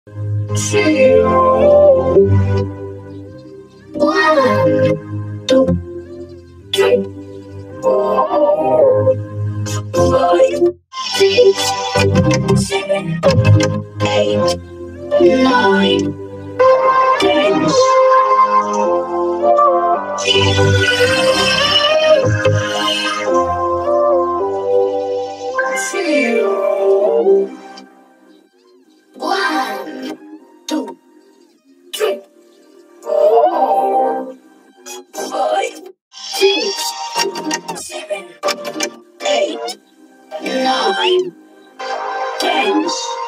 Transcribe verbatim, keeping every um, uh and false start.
Zero, one, two, three, four, five, six, seven, eight, nine, ten. Zero, one, two, three, four, five, six, seven, eight, nine, ten.